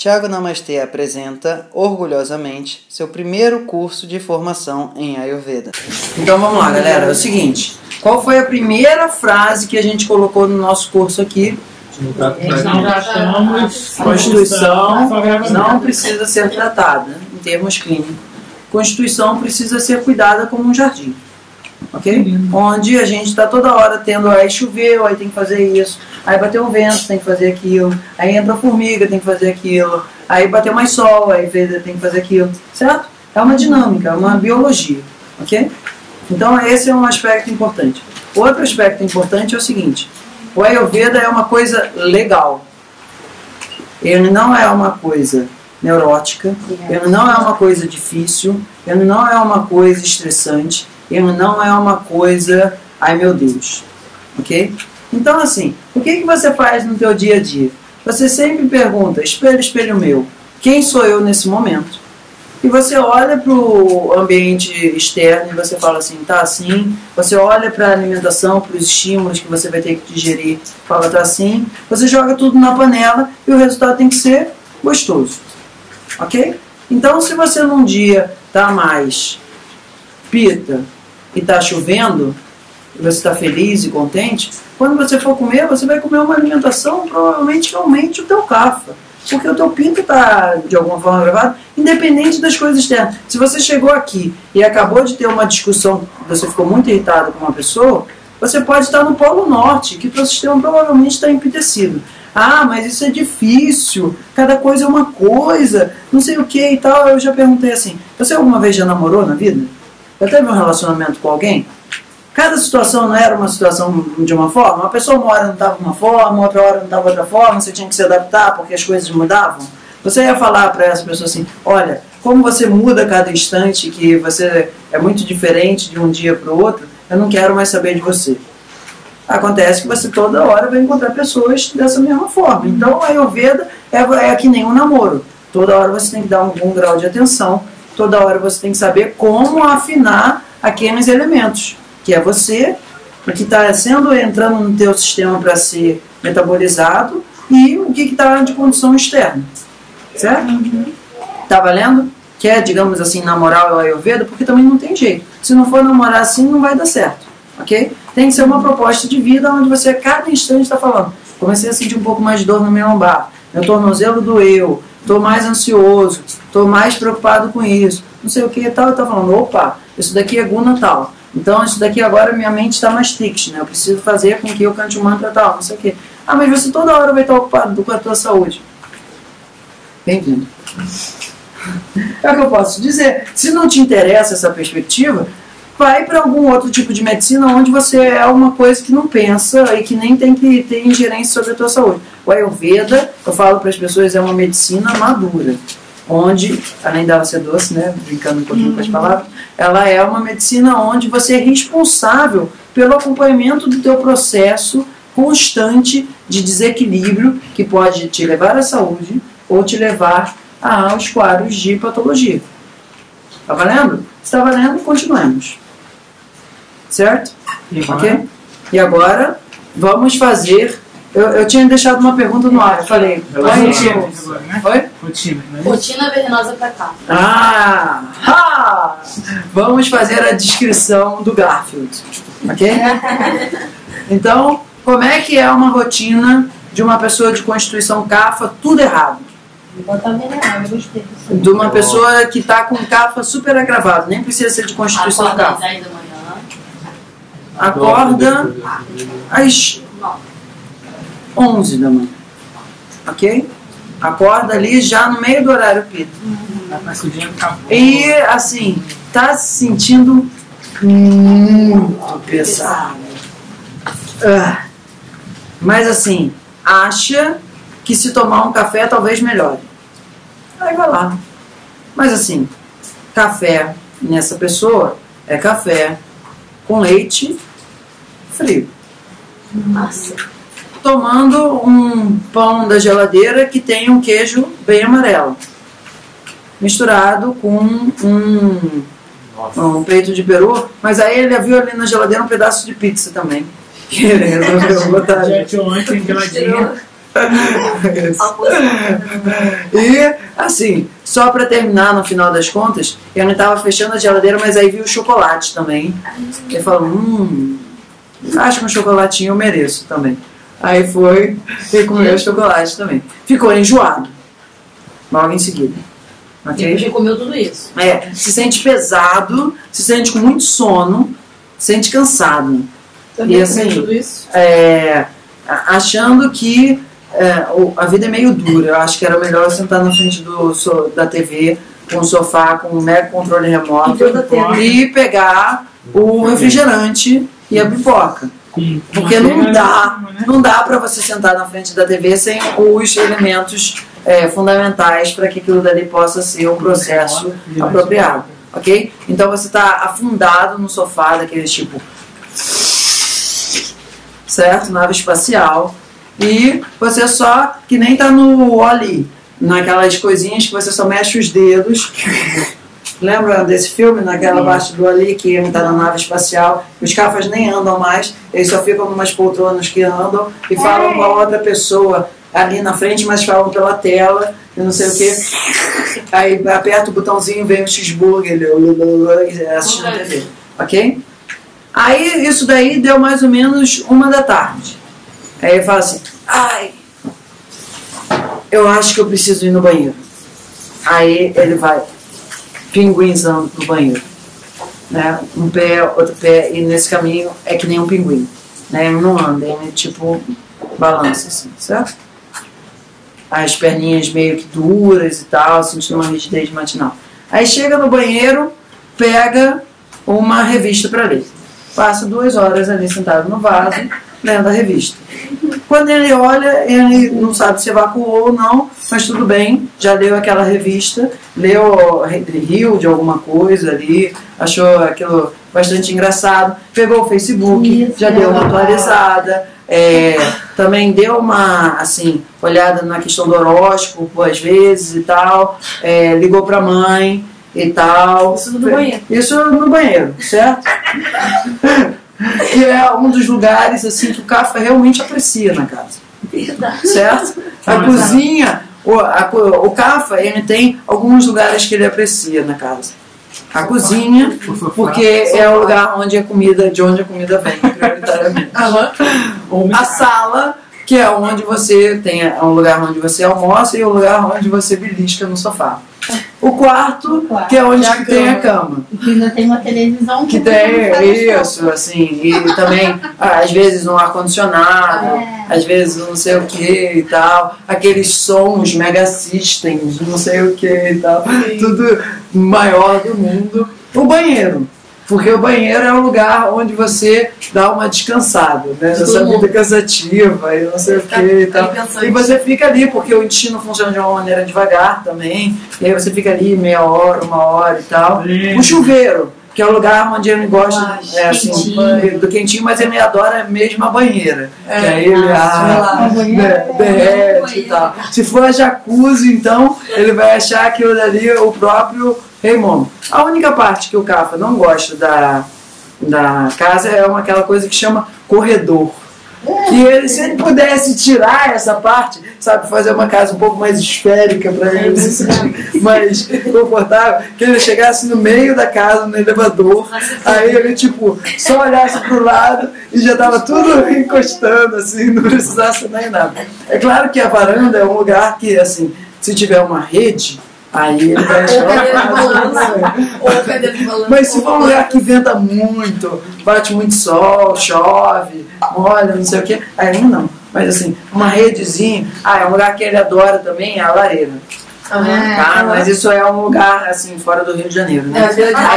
Thiago Namastê apresenta, orgulhosamente, seu primeiro curso de formação em Ayurveda. Então vamos lá, galera. É o seguinte, qual foi a primeira frase que a gente colocou no nosso curso aqui? Constituição não precisa ser tratada, em termos clínicos. Constituição precisa ser cuidada como um jardim. Ok? Onde a gente está toda hora tendo, aí choveu, aí tem que fazer isso, aí bateu um vento, tem que fazer aquilo, aí entra a formiga, tem que fazer aquilo, aí bateu mais sol, aí tem que fazer aquilo, certo? É uma dinâmica, é uma biologia, ok? Então esse é um aspecto importante. Outro aspecto importante é o seguinte, o Ayurveda é uma coisa legal, ele não é uma coisa neurótica, ele não é uma coisa difícil, ele não é uma coisa estressante, ele não é uma coisa, ai meu Deus, ok? Então assim, o que você faz no teu dia a dia? Você sempre pergunta, espelho, espelho meu, quem sou eu nesse momento? E você olha para o ambiente externo e você fala assim, tá assim. Você olha para a alimentação, para os estímulos que você vai ter que digerir, fala, tá assim. Você joga tudo na panela e o resultado tem que ser gostoso, ok? Então se você num dia tá mais pita e está chovendo, e você está feliz e contente, quando você for comer, você vai comer uma alimentação provavelmente que aumente o teu kapha, porque o teu pinto está de alguma forma elevado, independente das coisas externas. Se você chegou aqui e acabou de ter uma discussão, você ficou muito irritado com uma pessoa, você pode estar no Polo Norte, que o teu sistema provavelmente está empitecido. Ah, mas isso é difícil, cada coisa é uma coisa, não sei o que e tal. Eu já perguntei assim, você alguma vez já namorou na vida? Já teve um relacionamento com alguém? Cada situação não era uma situação de uma forma? Uma pessoa uma hora não estava de uma forma, outra hora não estava de outra forma, você tinha que se adaptar porque as coisas mudavam? Você ia falar para essa pessoa assim, olha, como você muda a cada instante, que você é muito diferente de um dia para o outro, eu não quero mais saber de você. Acontece que você toda hora vai encontrar pessoas dessa mesma forma. Então a Ayurveda é que nem um namoro. Toda hora você tem que dar algum grau de atenção, toda hora você tem que saber como afinar aqueles elementos, que é você, o que está entrando no teu sistema para ser metabolizado e o que está de condição externa. Certo? Tá valendo? Quer, digamos assim, namorar o Ayurveda? Porque também não tem jeito. Se não for namorar assim, não vai dar certo. Ok? Tem que ser uma proposta de vida onde você a cada instante está falando. Comecei a sentir um pouco mais de dor no meu lombar, meu tornozelo doeu, estou mais ansioso, estou mais preocupado com isso, não sei o que e tal. Eu estou falando, opa, isso daqui é guna tal. Então isso daqui agora minha mente está mais triste, né? Eu preciso fazer com que eu cante o mantra tal, não sei o que. Ah, mas você toda hora vai estar ocupado com a tua saúde. Bem-vindo. É o que eu posso dizer. Se não te interessa essa perspectiva, vai para algum outro tipo de medicina onde você é uma coisa que não pensa e que nem tem que ter ingerência sobre a tua saúde. O Ayurveda, eu falo para as pessoas, é uma medicina madura, onde, além dela ser doce, né, brincando um pouquinho com as palavras, ela é uma medicina onde você é responsável pelo acompanhamento do teu processo constante de desequilíbrio que pode te levar à saúde ou te levar aos quadros de patologia. Tá valendo? Se está valendo, continuemos. Certo? Ok? E agora, vamos fazer... Eu tinha deixado uma pergunta no ar. Eu falei... Oi? Rotina venenosa para cá. Vamos fazer a descrição do Garfield. Ok? Então, como é que é uma rotina de uma pessoa de constituição kapha, tudo errado? De uma pessoa que está com kapha super agravado, nem precisa ser de constituição kapha. Acorda às 10 da manhã. Acorda às 11 da manhã. Ok? Acorda ali já no meio do horário pita. E assim, tá se sentindo muito pesado. Mas assim, acha que se tomar um café talvez melhore. Aí vai lá. Mas assim, café nessa pessoa é café com leite frio. Nossa. Tomando um pão da geladeira que tem um queijo bem amarelo, misturado com um peito de peru, mas aí ele viu ali na geladeira um pedaço de pizza também. Que ele resolveu botar. E, assim, só pra terminar, no final das contas, eu não tava fechando a geladeira, mas aí vi o chocolate também. Ele falou, acho que um chocolatinho eu mereço também. Aí foi e comeu o chocolate também. Ficou enjoado. Logo em seguida. Okay? Depois que comeu tudo isso. Se sente pesado, se sente com muito sono, se sente cansado. Também e assim, tudo isso? Achando que a vida é meio dura. Eu acho que era melhor sentar na frente da TV, com o sofá, com um mega controle remoto e pegar o refrigerante e a pipoca. Porque não dá para você sentar na frente da TV sem os elementos fundamentais para que aquilo dali possa ser um processo apropriado, ok? Então você está afundado no sofá daquele tipo, certo? Nave espacial, e você só, que nem tá no Wall-E, naquelas coisinhas que você só mexe os dedos. Lembra desse filme, naquela parte do ali, que ele tá na nave espacial, os cafas nem andam mais, eles só ficam numas poltronas que andam e falam com a outra pessoa ali na frente, mas falam pela tela, e não sei o que. Aí aperta o botãozinho, vem o cheeseburger, assistindo TV, ok? Aí isso daí deu mais ou menos 1 da tarde. Aí ele fala assim, eu acho que eu preciso ir no banheiro. Aí ele vai pinguinzão no banheiro, né? Um pé, outro pé, e nesse caminho é que nem um pinguim, né? Ele não anda, ele tipo balança assim, certo? As perninhas meio que duras e tal, sentindo uma rigidez matinal. Aí chega no banheiro, pega uma revista para ler. Passa 2 horas ali sentado no vaso, lendo a revista. Quando ele olha, ele não sabe se evacuou ou não, mas tudo bem, já leu aquela revista, riu de alguma coisa ali, achou aquilo bastante engraçado, pegou o Facebook, já deu uma atualizada, também deu uma assim, olhada na questão do horóscopo às vezes e tal, ligou para a mãe e tal. Isso no banheiro. Isso no banheiro, certo? Que é um dos lugares assim que o Kafka realmente aprecia na casa. Verdade. Certo? A cozinha, o Kafka, ele tem alguns lugares que ele aprecia na casa. A cozinha, porque é o lugar onde a comida vem, prioritariamente. A sala, que é onde você é um lugar onde você almoça, e o lugar onde você belisca no sofá. O quarto, que é onde tem a cama. E que ainda tem uma televisão que tem isso, assim, e também, às vezes, um ar-condicionado, às vezes não sei o que e tal, aqueles sons mega systems, não sei o que e tal, tudo maior do mundo. O banheiro. Porque o banheiro é um lugar onde você dá uma descansada, né? Essa vida cansativa e não sei o que e tal. E você fica ali, porque o intestino funciona de uma maneira devagar também. E aí você fica ali meia hora, 1 hora e tal. O chuveiro, que é o lugar onde ele gosta assim, do quentinho, mas ele adora mesmo a banheira. Que aí ele derrete e tal. Se for a jacuzzi, então, ele vai achar aquilo dali o próprio Raimundo. A única parte que o Kafka não gosta da casa é aquela coisa que chama corredor. Que ele, se ele pudesse tirar essa parte, sabe, fazer uma casa um pouco mais esférica para ele se sentir mais confortável, que ele chegasse no meio da casa, no elevador, aí ele tipo, só olhasse pro lado e já tava tudo encostando, assim, não precisasse nem nada. É claro que a varanda é um lugar que, assim, se tiver uma rede, aí ele vai mas se for um lugar que venta muito, bate muito sol, chove, molha, não sei o que, aí não. Mas assim, uma redezinha, é um lugar que ele adora também, é a lareira. Mas isso é um lugar assim, fora do Rio de Janeiro, né?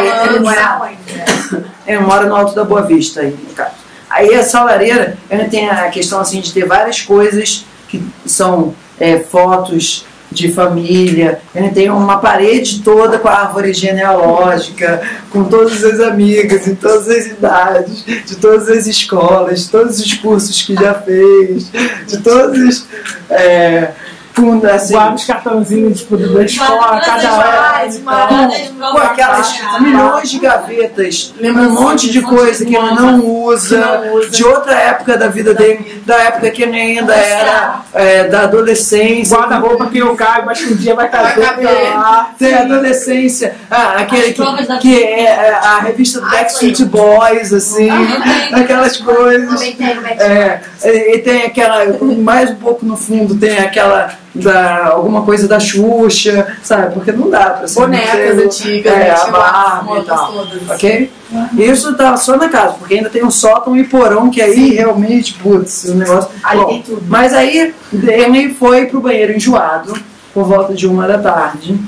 Ele mora no Alto da Boa Vista aí, no caso. Aí essa lareira, ele tem a questão assim de ter várias coisas que são fotos de família, ele tem uma parede toda com a árvore genealógica, com todas as amigas, de todas as idades, de todas as escolas, de todos os cursos que já fez, de todos funda assim. Guarda os cartãozinhos tipo, da escola, cada ano. Com aquelas milhões de gavetas, um monte de coisa que ele não usa, de outra época da vida dele, da época que ele ainda era da adolescência. Guarda-roupa que eu caio, mas que um dia vai cair lá. Tem a adolescência, aquele que é a revista do Backstreet Boys, assim, aquelas coisas. E tem aquela, mais um pouco no fundo, tem aquela alguma coisa da Xuxa, sabe? Porque não dá pra ser bonecas antigas, a Barbie e tal, todas. ok? Isso tá só na casa, porque ainda tem um sótão e porão que aí realmente, putz, o negócio... Aí tem tudo. Mas aí ele foi pro banheiro enjoado, por volta de 1 da tarde,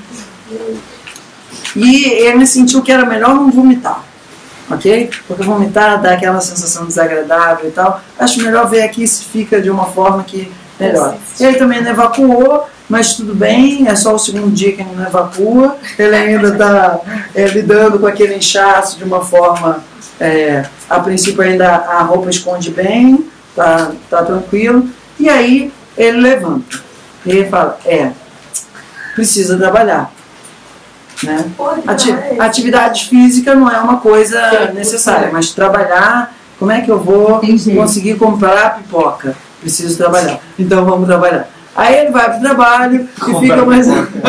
e ele sentiu que era melhor não vomitar, ok? Porque vomitar dá aquela sensação desagradável e tal. Acho melhor ver aqui se fica de uma forma que melhor. Ele também não evacuou, mas tudo bem, é só o segundo dia que ele não evacua. Ele ainda está lidando com aquele inchaço de uma forma, a princípio ainda a roupa esconde bem, tá tranquilo. E aí ele levanta. E ele fala, precisa trabalhar. Né? Atividade física não é uma coisa necessária, mas trabalhar, como é que eu vou conseguir comprar pipoca? Preciso trabalhar, então vamos trabalhar. Aí ele vai pro trabalho e fica mais...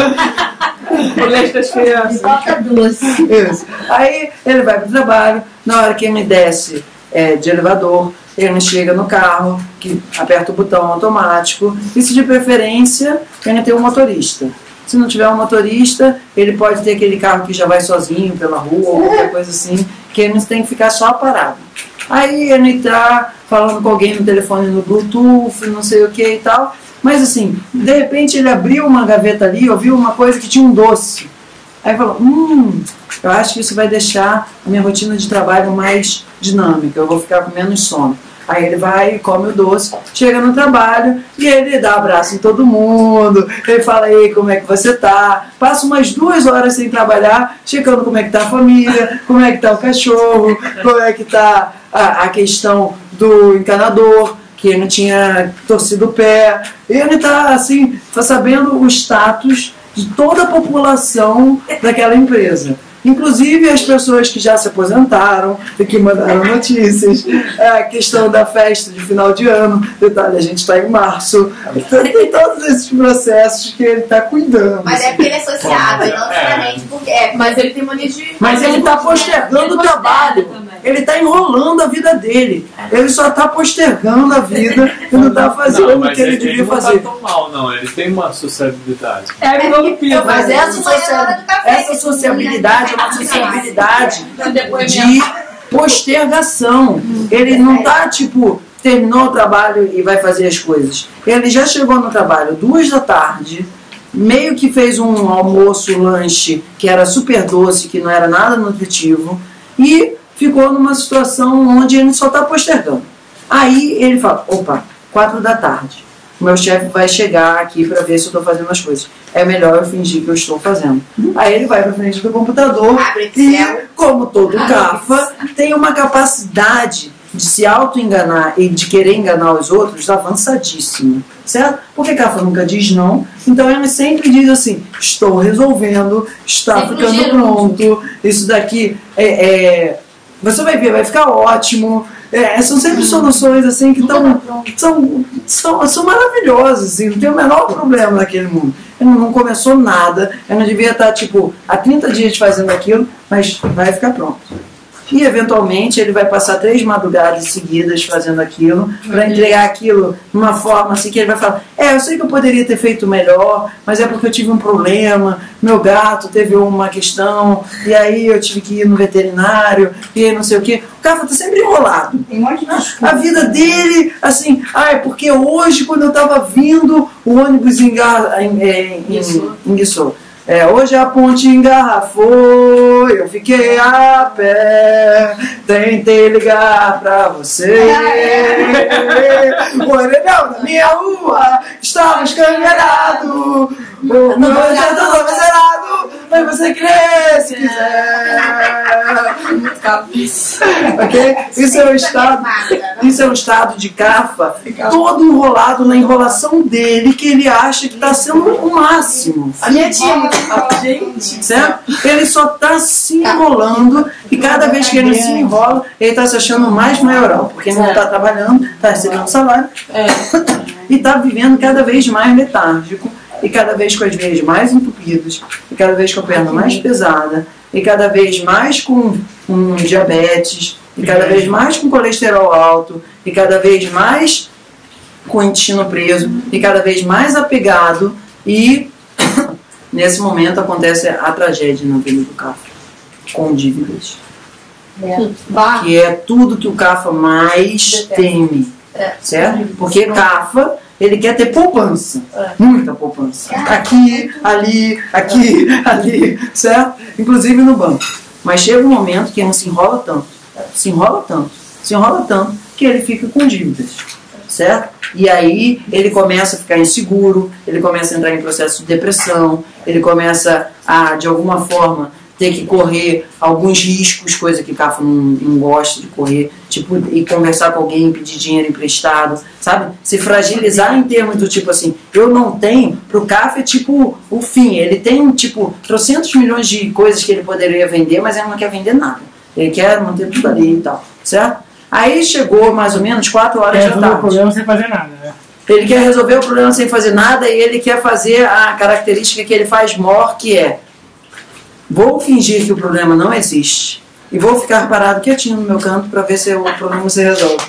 Pipoca doce. Isso. Aí ele vai pro trabalho, na hora que ele desce de elevador, ele chega no carro, que aperta o botão automático, e se de preferência ele tem um motorista. Se não tiver um motorista, ele pode ter aquele carro que já vai sozinho pela rua ou qualquer coisa assim, que ele tem que ficar só parado. Aí ele está falando com alguém no telefone no Bluetooth, não sei o que e tal, mas assim, de repente ele abriu uma gaveta ali, ouviu uma coisa que tinha um doce. Aí falou, eu acho que isso vai deixar a minha rotina de trabalho mais dinâmica, eu vou ficar com menos sono. Aí ele vai e come o doce, chega no trabalho e ele dá abraço em todo mundo, ele fala, ei, como é que você tá? Passa umas 2 horas sem trabalhar, checando como é que tá a família, como é que tá o cachorro, como é que tá a questão do encanador, que ele não tinha torcido o pé. Ele tá, assim, sabendo o status de toda a população daquela empresa. Inclusive as pessoas que já se aposentaram e que mandaram notícias, a questão da festa de final de ano, detalhe, a gente está em março, tem todos esses processos que ele está cuidando. Mas é porque ele é associado, e não necessariamente porque mas ele tem mania de... Mas ele está postergando o trabalho, ele está enrolando a vida dele, ele só está postergando a vida e não está fazendo o que ele devia fazer. Não tá tão mal, não, ele tem uma sociabilidade. Mas essa sociabilidade é uma sociabilidade de postergação. Ele não está tipo, terminou o trabalho e vai fazer as coisas. Ele já chegou no trabalho 2 da tarde, meio que fez um almoço, lanche, que era super doce, que não era nada nutritivo, e ficou numa situação onde ele só está postergando. Aí ele fala, opa, 4 da tarde. O meu chefe vai chegar aqui para ver se eu estou fazendo as coisas. É melhor eu fingir que eu estou fazendo. Aí ele vai para frente do computador e, como todo gafa, tem uma capacidade de se auto-enganar e de querer enganar os outros avançadíssima. Certo? Porque gafa nunca diz não. Então ele sempre diz assim, estou resolvendo, está ficando pronto, isso daqui você vai ver, vai ficar ótimo. São sempre soluções assim que são maravilhosas, assim, não tem o menor problema naquele mundo. Ele não começou nada, ele não devia estar tipo há 30 dias fazendo aquilo, mas vai ficar pronto. E eventualmente ele vai passar 3 madrugadas seguidas fazendo aquilo, para entregar aquilo de uma forma assim que ele vai falar, eu sei que eu poderia ter feito melhor, mas é porque eu tive um problema, meu gato teve uma questão, e aí eu tive que ir no veterinário, e aí não sei o que. O cara está sempre enrolado. A vida dele, assim, porque hoje quando eu estava vindo, o ônibus enguiçou. Hoje a ponte engarrafou, eu fiquei a pé, tentei ligar pra você. O orelhão da minha rua estava escangalhado, o meu projeto estava zerado, mas você crê se quiser. Ok? Isso é um estado de Kapha todo enrolado na enrolação dele, que ele acha que está sendo o máximo. A minha tia, gente, certo? Ele só está se enrolando e cada vez que ele se enrola, ele está se achando mais maioral, porque ele não está trabalhando, está recebendo salário e está vivendo cada vez mais letárgico e cada vez com as veias mais entupidas e cada vez com a perna mais pesada e cada vez mais com diabetes e cada vez mais com colesterol alto e cada vez mais com o intestino preso e cada vez mais apegado e nesse momento acontece a tragédia na vida do Kapha, com dívidas. Que é tudo que o Kapha mais teme, certo? Porque Kapha, ele quer ter poupança, muita poupança. Aqui, ali, certo? Inclusive no banco. Mas chega um momento que ele se enrola tanto, que ele fica com dívidas, certo? E aí ele começa a ficar inseguro, ele começa a entrar em processo de depressão, ele começa a, de alguma forma, ter que correr alguns riscos, coisa que Kapha não gosta de correr, tipo, ir conversar com alguém, pedir dinheiro emprestado, sabe? Se fragilizar em termos do tipo assim, eu não tenho, pro Kapha é tipo o fim, ele tem tipo 300 milhões de coisas que ele poderia vender, mas ele não quer vender nada, ele quer manter tudo ali e tal, certo? Aí chegou mais ou menos 4 horas da tarde. Resolver o problema sem fazer nada, né? Ele quer resolver o problema sem fazer nada e ele quer fazer a característica que ele faz maior, que é: vou fingir que o problema não existe e vou ficar parado quietinho no meu canto para ver se o problema se resolve.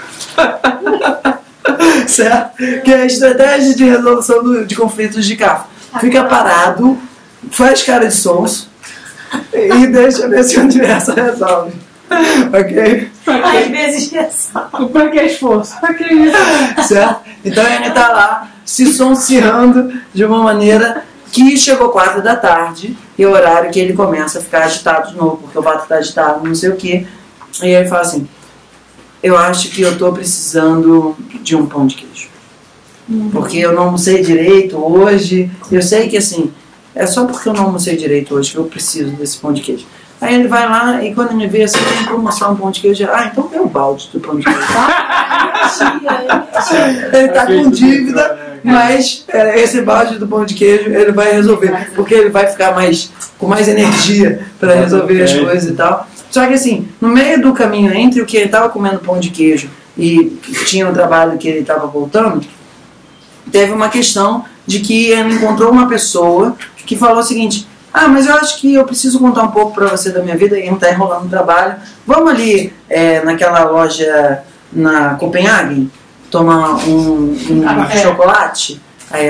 Certo? Que é a estratégia de resolução de conflitos de Kapha. Fica parado, faz cara de sonso e deixa ver se o universo resolve. Ok? Às vezes resolve. Pra que esforço? Pra que isso? Certo? Então ele está lá se sonseando de uma maneira que chegou 4 da tarde e é o horário que ele começa a ficar agitado de novo, porque o vato está agitado, não sei o que. E ele fala assim: eu acho que eu estou precisando de um pão de queijo. Porque eu não almocei direito hoje. Eu sei que assim, é só porque eu não almocei direito hoje que eu preciso desse pão de queijo. Aí ele vai lá e quando ele me vê assim, tem promoção um pão de queijo. Ah, então vê o balde do pão de queijo. Ele está com dívida, mas esse balde do pão de queijo ele vai resolver, porque ele vai ficar com mais energia para resolver as coisas e tal. Só que assim, no meio do caminho entre o que ele estava comendo pão de queijo e tinha o trabalho que ele estava voltando, teve uma questão de que ele encontrou uma pessoa que falou o seguinte: ah, mas eu acho que eu preciso contar um pouco para você da minha vida, e não está enrolando o trabalho. Vamos ali naquela loja na Copenhagen tomar um chocolate? Aí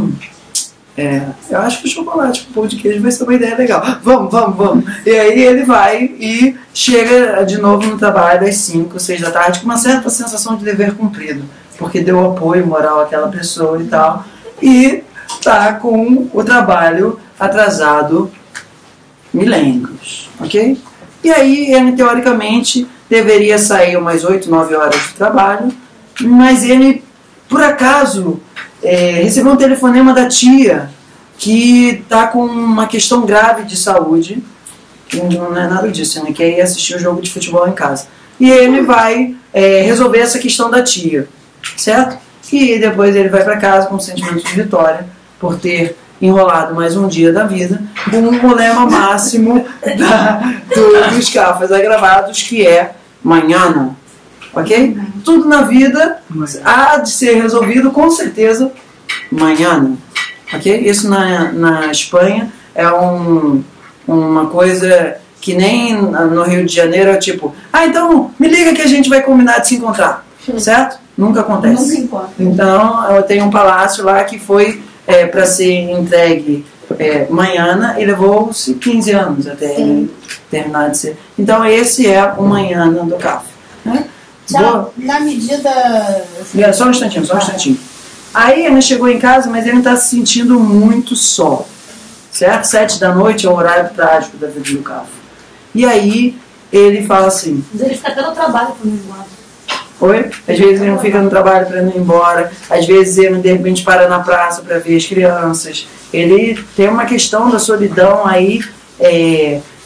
eu acho que o chocolate com pão de queijo vai ser uma ideia legal. Vamos. E aí ele vai e chega de novo no trabalho às 5, 6 da tarde com uma certa sensação de dever cumprido, porque deu apoio moral àquela pessoa e tal, e tá com o trabalho atrasado milênios, ok? E aí ele teoricamente deveria sair umas 8, 9 horas de trabalho, mas ele, por acaso, recebeu um telefonema da tia que está com uma questão grave de saúde, que não é nada disso, né? Que é ir assistir o jogo de futebol em casa. E ele vai resolver essa questão da tia, certo? E depois ele vai para casa com um sentimento de vitória por ter enrolado mais um dia da vida com o lema máximo dos Kaphas agravados, que é manhã. Ok? Tudo na vida há de ser resolvido com certeza manhã. Ok? Isso na Espanha é uma coisa que nem no Rio de Janeiro é tipo: ah, então me liga que a gente vai combinar de se encontrar. Certo? Nunca acontece. Nunca encontra. Então eu tenho um palácio lá que foi para ser entregue manhã e levou-se 15 anos até ele terminar de ser. Então esse é o manhã do Kapha. Né? Na medida... Só um instantinho. Aí ele chegou em casa, mas ele está se sentindo muito só. Certo? 7 da noite é o horário trágico da vida do Kapha. E aí ele fala assim... Mas ele fica até no trabalho para não ir embora. Oi? Às vezes ele não fica no trabalho para não ir embora, às vezes ele de repente para na praça para ver as crianças. Ele tem uma questão da solidão aí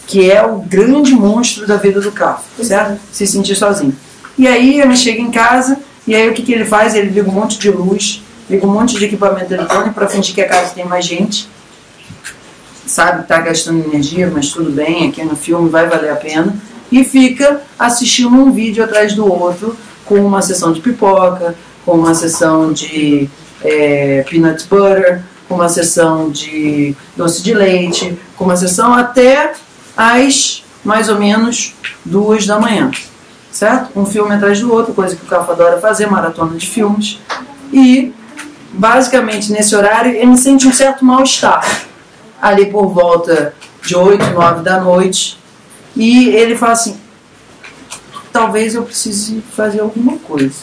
que é o grande monstro da vida do Kafka, certo? Se sentir sozinho. E aí ele chega em casa, e aí o que ele faz? Ele liga um monte de luz, liga um monte de equipamento eletrônico para fingir que a casa tem mais gente. Sabe, tá gastando energia, mas tudo bem, aqui no filme vai valer a pena. E fica assistindo um vídeo atrás do outro, com uma sessão de pipoca, com uma sessão de peanut butter, com uma sessão de doce de leite, com uma sessão até às mais ou menos 2 da manhã, certo? Um filme atrás do outro, coisa que o Kafka adora fazer, maratona de filmes. E, basicamente, nesse horário, ele sente um certo mal-estar, ali por volta de 8, 9 da noite, e ele fala assim, talvez eu precise fazer alguma coisa.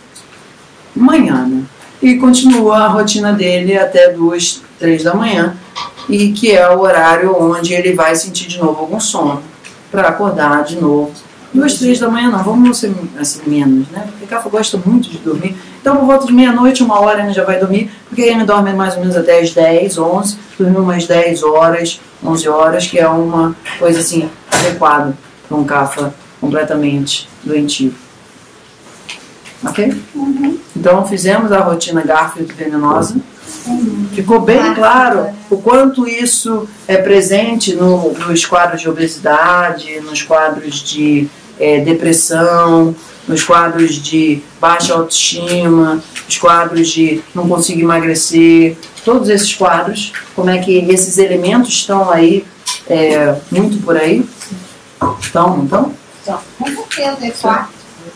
Amanhã, né? E continua a rotina dele até 2, 3 da manhã, e que é o horário onde ele vai sentir de novo algum sono, para acordar de novo. 2, 3 da manhã não, vamos ser assim, menos, né? Porque o Kafka gosta muito de dormir. Então, por volta de meia-noite, 1 hora, ele já vai dormir, porque ele dorme mais ou menos até as 10, 11, dormir umas 10 horas, 11 horas, que é uma coisa assim, adequada para um Kafka completamente doentio. Ok? Então, fizemos a rotina Garfield venenosa. Ficou bem claro o quanto isso é presente nos quadros de obesidade, nos quadros de depressão, nos quadros de baixa autoestima, nos quadros de não conseguir emagrecer, todos esses quadros, como é que esses elementos estão aí, muito por aí? Estão, não estão? Com certeza, é claro.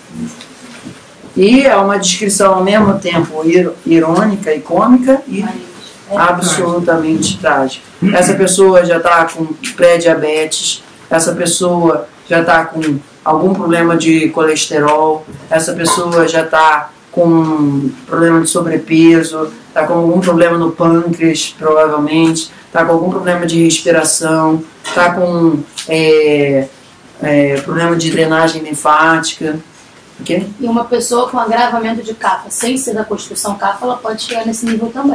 E é uma descrição ao mesmo tempo irônica e cômica e absolutamente trágica. Essa pessoa já está com pré-diabetes, essa pessoa já está com algum problema de colesterol, essa pessoa já está com problema de sobrepeso, está com algum problema no pâncreas, provavelmente, está com algum problema de respiração, está com problema de drenagem linfática. Okay? E uma pessoa com agravamento de Kafka, sem ser da constituição Kafka, ela pode chegar nesse nível também.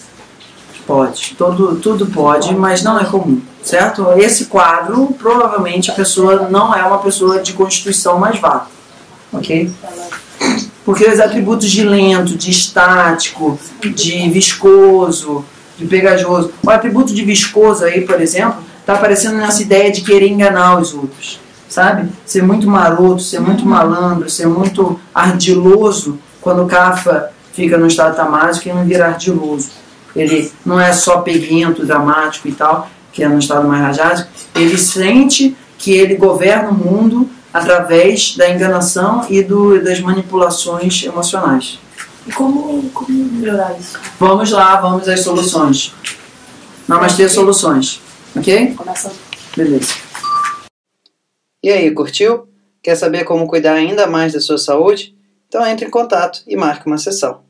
Pode, tudo pode, mas não é comum, certo? Esse quadro, provavelmente a pessoa não é uma pessoa de constituição mais vasta, ok? Porque os atributos de lento, de estático, de viscoso, de pegajoso, o atributo de viscoso aí, por exemplo, está aparecendo nessa ideia de querer enganar os outros. Sabe? Ser muito maroto, ser muito malandro, ser muito ardiloso, quando o Kafka fica no estado tamásico e não vira ardiloso. Ele não é só peguento, dramático e tal, que é no estado mais rajásico, ele sente que ele governa o mundo através da enganação e das manipulações emocionais. E como melhorar isso? Vamos lá, vamos às soluções. Namastê, soluções. Ok? Começa. Beleza. E aí, curtiu? Quer saber como cuidar ainda mais da sua saúde? Então entre em contato e marque uma sessão.